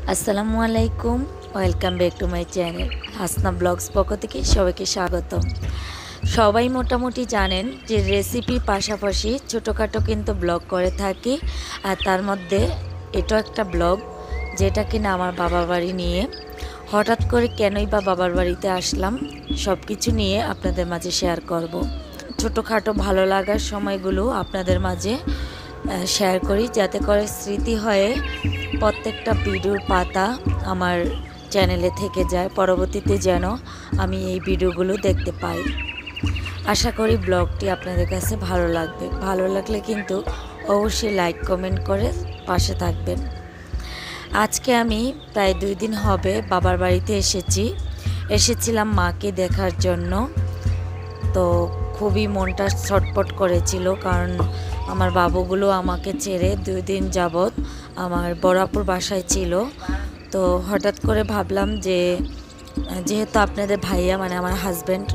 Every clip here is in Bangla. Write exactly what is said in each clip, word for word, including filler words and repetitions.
আসসালামু আলাইকুম, welcome back to my channel Hasna blogs পক্ষ থেকে সবাইকে স্বাগতম। সবাই মোটামুটি জানেন যে রেসিপির পাশাপাশি ছোটোখাটো কিন্তু ব্লগ করে থাকি, আর তার মধ্যে এটাও একটা ব্লগ যেটা কিনা আমার বাবার বাড়ি নিয়ে। হঠাৎ করে কেনই বা বাবার বাড়িতে আসলাম সব কিছু নিয়ে আপনাদের মাঝে শেয়ার করব। ছোটোখাটো ভালো লাগার সময়গুলো আপনাদের মাঝে শেয়ার করি, যাতে করে স্মৃতি হয়ে প্রত্যেকটা ভিডিওর পাতা আমার চ্যানেলে থেকে যায়, পরবর্তীতে যেন আমি এই ভিডিওগুলো দেখতে পাই। আশা করি ব্লগটি আপনাদের কাছে ভালো লাগবে। ভালো লাগলে কিন্তু অবশ্যই লাইক কমেন্ট করে পাশে থাকবেন। আজকে আমি প্রায় দুই দিন হবে বাবার বাড়িতে এসেছি এসেছিলাম মাকে দেখার জন্য। তো খুবই মনটা ছটপট করেছিল, কারণ আমার বাবুগুলো আমাকে ছেড়ে দুই দিন যাবৎ আমার বড়াপুর বাসায় ছিল। তো হঠাৎ করে ভাবলাম যে যেহেতু আপনাদের ভাইয়া মানে আমার হাজব্যান্ড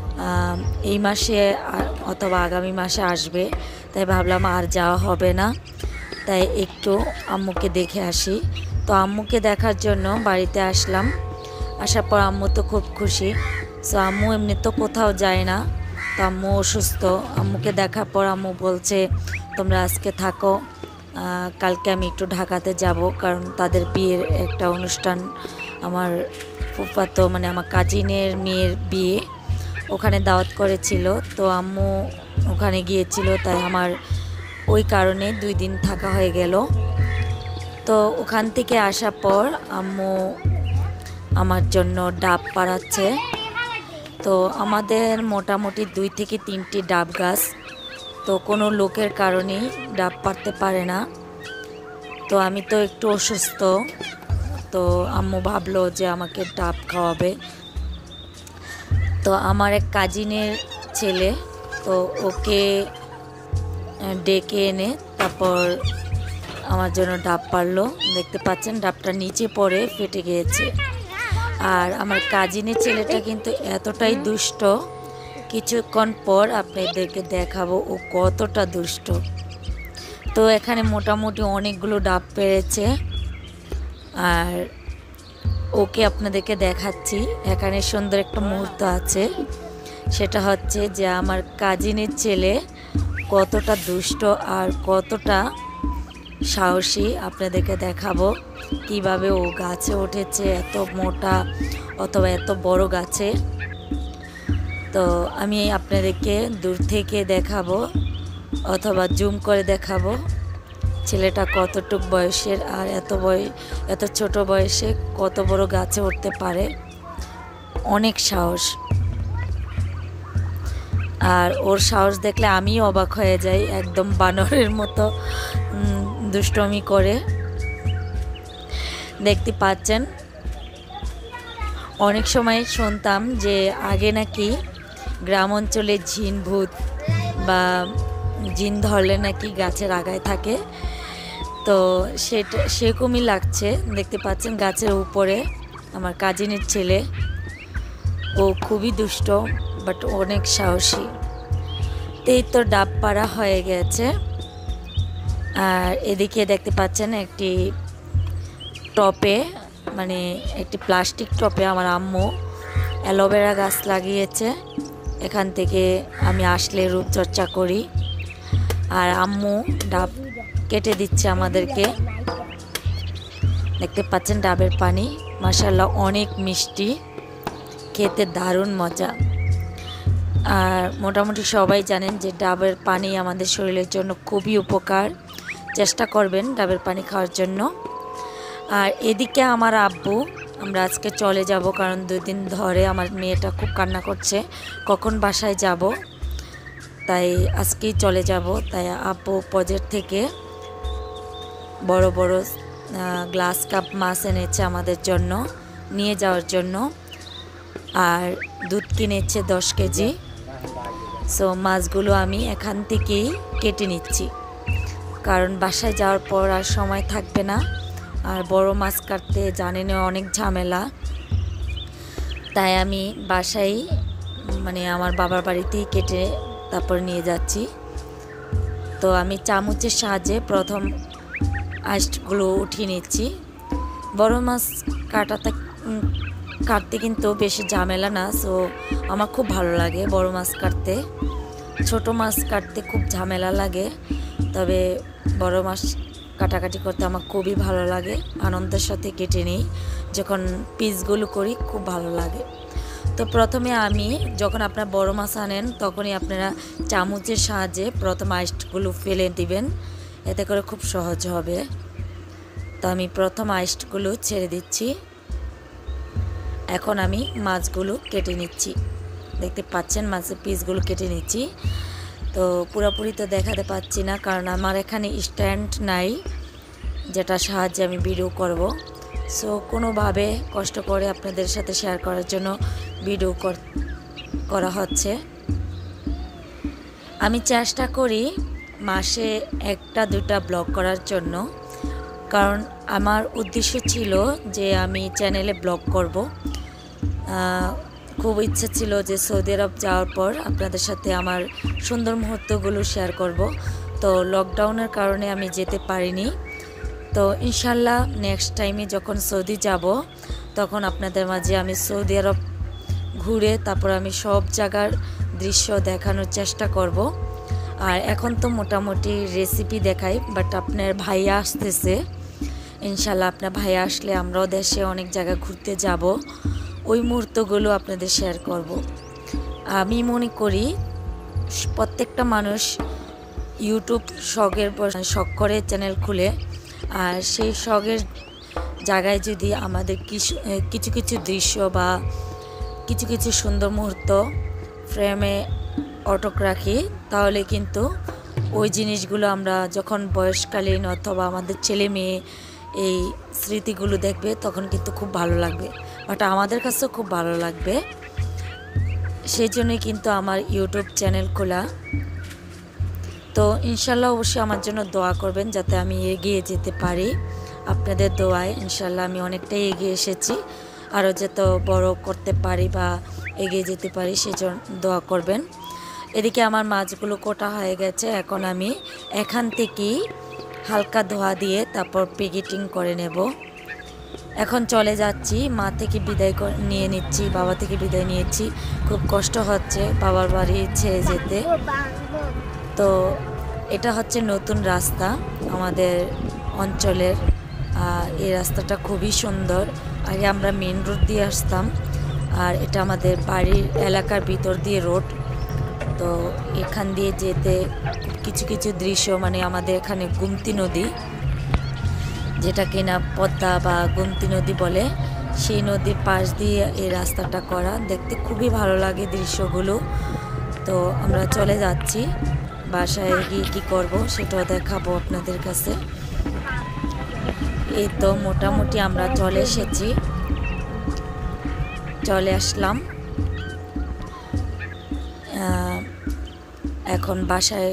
এই মাসে অথবা আগামী মাসে আসবে, তাই ভাবলাম আর যাওয়া হবে না, তাই একটু আম্মুকে দেখে আসি। তো আম্মুকে দেখার জন্য বাড়িতে আসলাম। আসার পর আম্মু তো খুব খুশি। সো আম্মু এমনি তো কোথাও যায় না, তো আম্মু অসুস্থ। আম্মুকে দেখার পর আম্মু বলছে তোমরা আজকে থাকো, কালকে আমি একটু ঢাকাতে যাব, কারণ তাদের বিয়ের একটা অনুষ্ঠান, আমার ফুফাতো মানে আমার কাজিনের মেয়ের বিয়ে, ওখানে দাওয়াত করেছিল। তো আম্মু ওখানে গিয়েছিল, তাই আমার ওই কারণে দুই দিন থাকা হয়ে গেল। তো ওখান থেকে আসার পর আম্মু আমার জন্য ডাব পাড়াচ্ছে। তো আমাদের মোটামুটি দুই থেকে তিনটি ডাব গাছ, তো কোনো লোকের কারণেই ডাব পাড়তে পারে না। তো আমি তো একটু অসুস্থ, তো আম্মু ভাবলো যে আমাকে ডাব খাওয়াবে। তো আমার এক কাজিনের ছেলে, তো ওকে ডেকে এনে তারপর আমার জন্য ডাব পারলো। দেখতে পাচ্ছেন ডাবটা নিচে পড়ে ফেটে গিয়েছে। আর আমার কাজিনের ছেলেটা কিন্তু এতটাই দুষ্ট, কিছুক্ষণ পর আপনাদেরকে দেখাবো ও কতটা দুষ্ট। তো এখানে মোটামুটি অনেকগুলো ডাব পেরেছে, আর ওকে আপনাদেরকে দেখাচ্ছি। এখানে সুন্দর একটা মুহূর্ত আছে, সেটা হচ্ছে যে আমার কাজিনের ছেলে কতটা দুষ্ট আর কতটা সাহসী আপনাদেরকে দেখাবো। কিভাবে ও গাছে উঠেছে এত মোটা অথবা এত বড় গাছে। তো আমি আপনাদেরকে দূর থেকে দেখাবো অথবা জুম করে দেখাবো ছেলেটা কতটুক বয়সের, আর এত বয়স এত ছোট বয়সে কত বড় গাছে উঠতে পারে। অনেক সাহস, আর ওর সাহস দেখলে আমিও অবাক হয়ে যাই, একদম বানরের মতো দুষ্টমি করে। দেখতে পাচ্ছেন অনেক সময় শুনতাম যে আগে নাকি গ্রাম অঞ্চলে জিন ভূত বা জিন ধরলে নাকি গাছের আগায় থাকে। তো সেটা সেরকমই লাগছে। দেখতে পাচ্ছেন গাছের উপরে আমার কাজিনের ছেলে, ও খুবই দুষ্ট বাট অনেক সাহসী। এই তো ডাব পাড়া হয়ে গেছে। আর এদিকে দেখতে পাচ্ছেন একটি টপে মানে একটি প্লাস্টিক টপে আমার আম্মু অ্যালোভেরা গাছ লাগিয়েছে। এখান থেকে আমি আসলে রূপচর্চা করি, আর আম্মু ডাব কেটে দিচ্ছে আমাদেরকে। দেখতে পাচ্ছেন ডাবের পানি মাশাআল্লাহ অনেক মিষ্টি, খেতে দারুণ মজা। আর মোটামুটি সবাই জানেন যে ডাবের পানি আমাদের শরীরের জন্য খুবই উপকার। চেষ্টা করবেন ডাবের পানি খাওয়ার জন্য। আর এদিকে আমার আব্বু, আমরা আজকে চলে যাব, কারণ দুই দিন ধরে আমার মেয়েটা খুব কান্না করছে কখন বাসায় যাব, তাই আজকেই চলে যাব। তাই আব্বু পজের থেকে বড় বড় গ্লাস কাপ মাছ এনেছে আমাদের জন্য নিয়ে যাওয়ার জন্য, আর দুধ কিনেছে দশ কেজি। সো মাছগুলো আমি এখান থেকেই কেটে নিচ্ছি, কারণ বাসায় যাওয়ার পর আর সময় থাকবে না, আর বড় মাছ কাটতে জানেন অনেক ঝামেলা। তাই আমি বাসায় মানে আমার বাবার বাড়িতেই কেটে তারপর নিয়ে যাচ্ছি। তো আমি চামচের সাহায্যে প্রথম আঁশগুলো উঠিয়ে নিচ্ছি। বড় মাছ কাটাতে কাটতে কিন্তু বেশি ঝামেলা না, সো আমার খুব ভালো লাগে বড় মাছ কাটতে। ছোট মাছ কাটতে খুব ঝামেলা লাগে, তবে বড় মাছ কাটাকাটি করতে আমার খুবই ভালো লাগে। আনন্দের সাথে কেটে নিই, যখন পিসগুলো করি খুব ভালো লাগে। তো প্রথমে আমি যখন আপনারা বড় মাছ আনেন তখনই আপনারা চামচের সাহায্যে প্রথম আইসগুলো ফেলে দিবেন, এতে করে খুব সহজ হবে। তো আমি প্রথম আইসগুলো ছেড়ে দিচ্ছি। এখন আমি মাছগুলো কেটে নিচ্ছি, দেখতে পাচ্ছেন মাছের পিসগুলো কেটে নিচ্ছি। তো পুরোপুরি তো দেখাতে পাচ্ছি না, কারণ আমার এখানে স্ট্যান্ড নাই যেটা সাহায্যে আমি ভিডিও করব। সো কোনোভাবে কষ্ট করে আপনাদের সাথে শেয়ার করার জন্য ভিডিও করা হচ্ছে। আমি চেষ্টা করি মাসে একটা দুটা ব্লগ করার জন্য, কারণ আমার উদ্দেশ্য ছিল যে আমি চ্যানেলে ব্লগ করব। খুব ইচ্ছে ছিল যে সৌদি আরব যাওয়ার পর আপনাদের সাথে আমার সুন্দর মুহূর্তগুলো শেয়ার করব। তো লকডাউনের কারণে আমি যেতে পারিনি। তো ইনশাল্লাহ নেক্সট টাইমে যখন সৌদি যাব তখন আপনাদের মাঝে আমি সৌদি আরব ঘুরে তারপর আমি সব জায়গার দৃশ্য দেখানোর চেষ্টা করব। আর এখন তো মোটামুটি রেসিপি দেখাই, বাট আপনার ভাইয়া আসতেছে, ইনশাল্লাহ আপনার ভাইয়া আসলে আমরাও দেশে অনেক জায়গা ঘুরতে যাব, ওই মুহূর্তগুলো আপনাদের শেয়ার করব। আমি মনে করি প্রত্যেকটা মানুষ ইউটিউব শখের শখ করে চ্যানেল খুলে, আর সেই শখের জায়গায় যদি আমাদের কিছু কিছু কিছু দৃশ্য বা কিছু কিছু সুন্দর মুহূর্ত ফ্রেমে অটক রাখি, তাহলে কিন্তু ওই জিনিসগুলো আমরা যখন বয়সকালীন অথবা আমাদের ছেলে মেয়ে এই স্মৃতিগুলো দেখবে তখন কিন্তু খুব ভালো লাগবে, বাট আমাদের কাছেও খুব ভালো লাগবে। সেই জন্যই কিন্তু আমার ইউটিউব চ্যানেল খোলা। তো ইনশাল্লাহ অবশ্যই আমার জন্য দোয়া করবেন যাতে আমি এগিয়ে যেতে পারি। আপনাদের দোয়ায় ইনশাল্লাহ আমি অনেকটাই এগিয়ে এসেছি, আরও যত বড় করতে পারি বা এগিয়ে যেতে পারি সেজন্য দোয়া করবেন। এদিকে আমার মাছগুলো কোটা হয়ে গেছে, এখন আমি এখান থেকেই হালকা ধোয়া দিয়ে তারপর প্যাকেটিং করে নেব। এখন চলে যাচ্ছি, মা থেকে বিদায় নিয়ে নিচ্ছি, বাবা থেকে বিদায় নিয়েছি। খুব কষ্ট হচ্ছে বাবার বাড়ি ছেড়ে যেতে। তো এটা হচ্ছে নতুন রাস্তা আমাদের অঞ্চলের, এই রাস্তাটা খুবই সুন্দর। আগে আমরা মেন রোড দিয়ে আসতাম, আর এটা আমাদের বাড়ির এলাকার ভিতর দিয়ে রোড। তো এখান দিয়ে যেতে কিছু কিছু দৃশ্য, মানে আমাদের এখানে গুমতি নদী, যেটা কিনা পদ্মা বা গুমতি নদী বলে, সেই নদীর পাশ দিয়ে এই রাস্তাটা করা, দেখতে খুবই ভালো লাগে দৃশ্যগুলো। তো আমরা চলে যাচ্ছি, বাসায় গিয়ে কী করবো সেটাও দেখাবো আপনাদের কাছে। এই তো মোটামুটি আমরা চলে এসেছি, চলে আসলাম। এখন বাসায়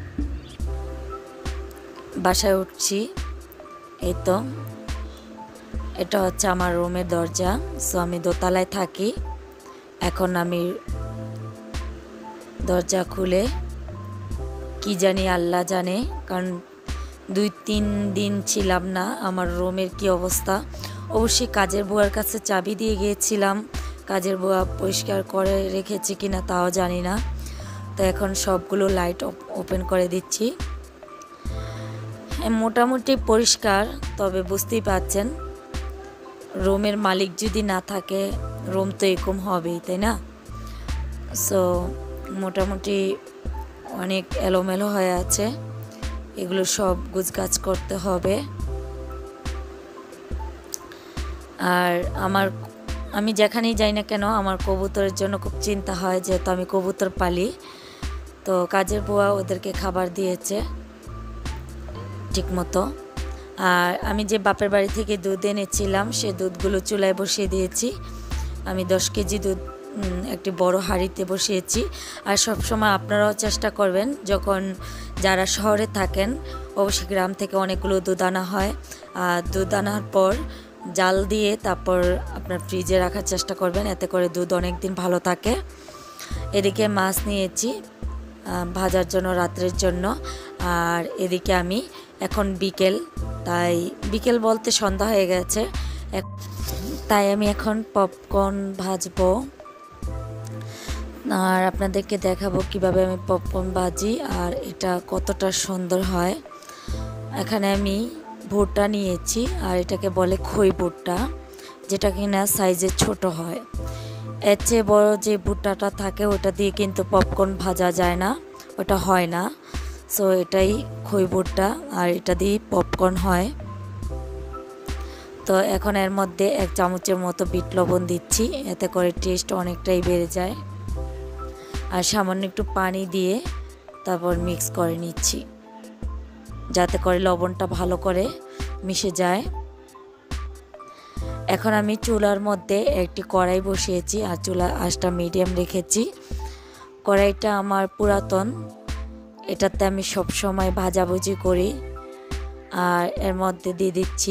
বাসায় উঠছি। এই তো এটা হচ্ছে আমার রুমের দরজা। সো আমি দোতলায় থাকি। এখন আমি দরজা খুলে কি জানি আল্লাহ জানে, কারণ দুই তিন দিন ছিলাম না, আমার রুমের কি অবস্থা। অবশ্যই কাজের বুয়ার কাছে চাবি দিয়ে গিয়েছিলাম, কাজের বুয়া পরিষ্কার করে রেখেছে কিনা তাও জানি না। তো এখন সবগুলো লাইট ওপেন করে দিচ্ছি। মোটামুটি পরিষ্কার, তবে বুঝতেই পারছেন রুমের মালিক যদি না থাকে রুম তো এরকম হবেই, তাই না? সো মোটামুটি অনেক এলোমেলো হয়ে আছে, এগুলো সব গুছগাছ করতে হবে। আর আমার আমি যেখানেই যাই না কেন আমার কবুতরের জন্য খুব চিন্তা হয়, যেহেতু আমি কবুতর পালি। তো কাজের বুয়া ওদেরকে খাবার দিয়েছে ঠিকমতো। আর আমি যে বাপের বাড়ি থেকে দুধ এনেছিলাম সে দুধগুলো চুলায় বসিয়ে দিয়েছি। আমি দশ কেজি দুধ একটি বড় হাঁড়িতে বসিয়েছি। আর সবসময় আপনারাও চেষ্টা করবেন, যখন যারা শহরে থাকেন অবশ্যই গ্রাম থেকে অনেকগুলো দুধ আনা হয়, আর দুধ আনার পর জাল দিয়ে তারপর আপনার ফ্রিজে রাখার চেষ্টা করবেন, এতে করে দুধ অনেক দিন ভালো থাকে। এদিকে মাছ নিয়েছি ভাজার জন্য রাত্রের জন্য। আর এদিকে আমি এখন বিকেল, তাই বিকেল বলতে সন্ধ্যা হয়ে গেছে, তাই আমি এখন পপকর্ন ভাজবো আর আপনাদেরকে দেখাবো কিভাবে আমি পপকর্ন ভাজি আর এটা কতটা সুন্দর হয়। এখানে আমি ভুট্টা নিয়েছি আর এটাকে বলে খই ভুট্টা, যেটা কিনা সাইজে ছোট হয়। এর চেয়ে বড় যে ভুট্টাটা থাকে ওটা দিয়ে কিন্তু পপকর্ন ভাজা যায় না, ওটা হয় না। সো এটাই খই ভুট্টা আর এটা দিয়ে পপকর্ন হয়। তো এখন এর মধ্যে এক চামচের মতো বিট লবণ দিচ্ছি, এতে করে টেস্ট অনেকটাই বেড়ে যায়। আর সামান্য একটু পানি দিয়ে তারপর মিক্স করে নিচ্ছি, যাতে করে লবণটা ভালো করে মিশে যায়। এখন আমি চুলার মধ্যে একটি কড়াই বসিয়েছি আর চুলার আঁচটা মিডিয়াম রেখেছি। কড়াইটা আমার পুরাতন, এটাতে আমি সব সময় ভাজাভুজি করি। আর এর মধ্যে দিয়ে দিচ্ছি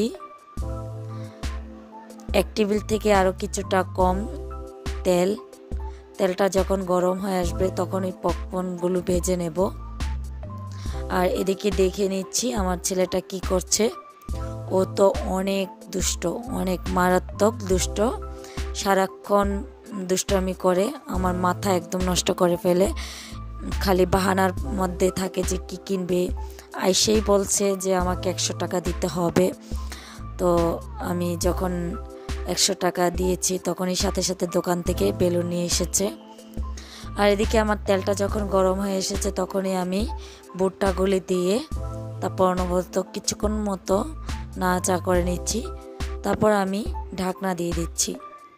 এক টেবিল থেকে আরও কিছুটা কম তেল। তেলটা যখন গরম হয়ে আসবে তখন এই পপকর্নগুলো ভেজে নেব। আর এদিকে দেখে নিচ্ছি আমার ছেলেটা কি করছে। ও তো অনেক দুষ্ট, অনেক মারাত্মক দুষ্ট, সারাক্ষণ দুষ্টামি করে, আমার মাথা একদম নষ্ট করে ফেলে। খালি বাহানার মধ্যে থাকে যে কি কিনবে, আইসেই বলছে যে আমাকে একশো টাকা দিতে হবে। তো আমি যখন একশো টাকা দিয়েছি তখনই সাথে সাথে দোকান থেকে বেলুন নিয়ে এসেছে। আর এদিকে আমার তেলটা যখন গরম হয়ে এসেছে তখনই আমি ভুট্টাগুলি দিয়ে তারপর অনবরত কিছুক্ষণ মতো নাড়াচাড়া করে নিচ্ছি। তারপর আমি ঢাকনা দিয়ে দিচ্ছি।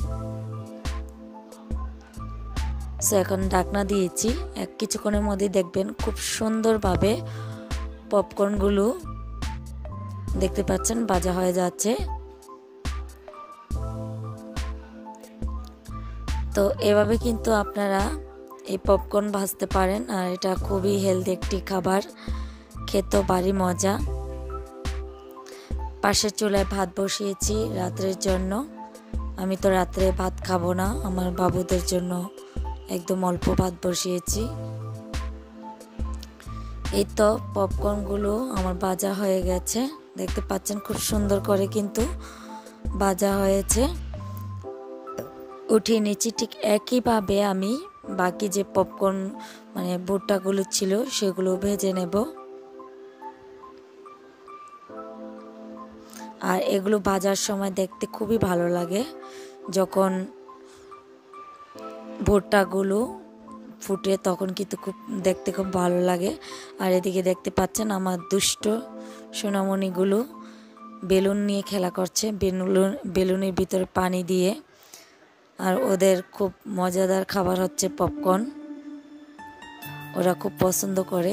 সো এখন ঢাকনা দিয়েছি, এক কিছুক্ষণের মধ্যে দেখবেন খুব সুন্দরভাবে পপকর্নগুলো দেখতে পাচ্ছেন ভাজা হয়ে যাচ্ছে। তো এভাবে কিন্তু আপনারা এই পপকর্ন ভাজতে পারেন আর এটা খুবই হেলদি একটি খাবার, খেতেও ভারী মজা। পাশের চুলায় ভাত বসিয়েছি রাত্রের জন্য। আমি তো রাত্রে ভাত খাবো না, আমার বাবুদের জন্য একদম অল্প ভাত বসিয়েছি। এই তো পপকর্নগুলো আমার ভাজা হয়ে গেছে, দেখতে পাচ্ছেন খুব সুন্দর করে কিন্তু ভাজা হয়েছে। উঠিয়ে নিচ্ছি। ঠিক একইভাবে আমি বাকি যে পপকর্ন মানে ভুট্টাগুলো ছিল সেগুলো ভেজে নেব। আর এগুলো ভাজার সময় দেখতে খুবই ভালো লাগে, যখন ভুট্টাগুলো ফুটে তখন কিন্তু খুব দেখতে খুব ভালো লাগে। আর এদিকে দেখতে পাচ্ছেন আমার দুষ্ট সোনামণিগুলো বেলুন নিয়ে খেলা করছে, বেলুন বেলুনের ভিতরে পানি দিয়ে। আর ওদের খুব মজাদার খাবার হচ্ছে পপকর্ন, ওরা খুব পছন্দ করে।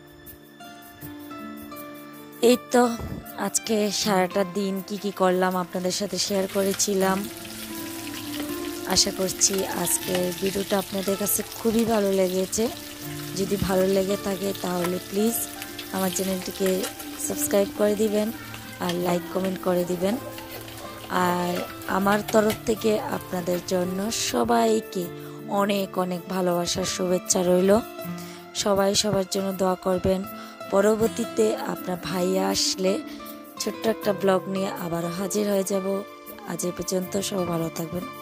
এই তো আজকে সারাটা দিন কি কি করলাম আপনাদের সাথে শেয়ার করেছিলাম। আশা করছি আজকের ভিডিওটা আপনাদের কাছে খুবই ভালো লেগেছে। যদি ভালো লেগে থাকে তাহলে প্লিজ আমার চ্যানেলটিকে সাবস্ক্রাইব করে দিবেন আর লাইক কমেন্ট করে দিবেন। আর আমার তরফ থেকে আপনাদের জন্য সবাইকে অনেক অনেক ভালোবাসার শুভেচ্ছা রইল। সবাই সবার জন্য দোয়া করবেন। পরবর্তীতে আপনার ভাইয়া আসলে ছোট্ট একটা ব্লগ নিয়ে আবারও হাজির হয়ে যাব। আজ এ পর্যন্ত সবাই ভালো থাকবেন।